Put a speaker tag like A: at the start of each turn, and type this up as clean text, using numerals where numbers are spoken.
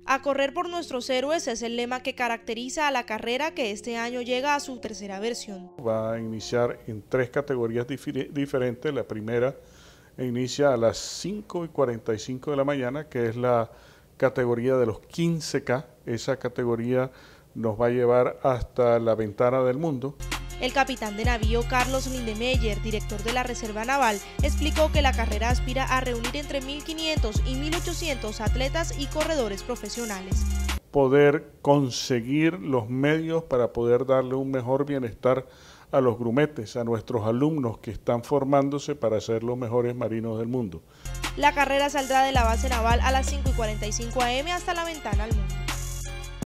A: A correr por nuestros héroes es el lema que caracteriza a la carrera que este año llega a su tercera versión.
B: Va a iniciar en 3 categorías diferentes. La primera inicia a las 5:45 de la mañana, que es la categoría de los 15K. Esa categoría nos va a llevar hasta la Ventana del Mundo.
A: El capitán de navío Carlos Lindemeyer, director de la Reserva Naval, explicó que la carrera aspira a reunir entre 1.500 y 1.800 atletas y corredores profesionales.
B: Poder conseguir los medios para poder darle un mejor bienestar a los grumetes, a nuestros alumnos que están formándose para ser los mejores marinos del mundo.
A: La carrera saldrá de la base naval a las 5:45 am hasta la Ventana al Mundo.